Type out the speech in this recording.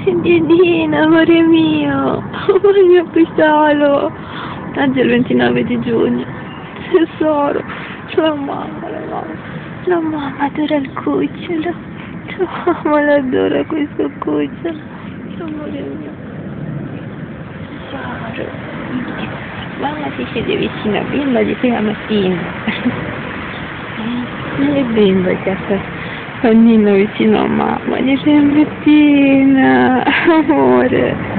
Piedino, amore mio, il mio pistolo. Oggi è il 29 di giugno. Tesoro, la mamma adora il cucciolo. La mamma l'adora questo cucciolo. Amore mio. Tesoro. Mamma si siede vicino a bimba di prima mattina. E bimba che sta Nino vicino a mamma, gli sembra piena, amore.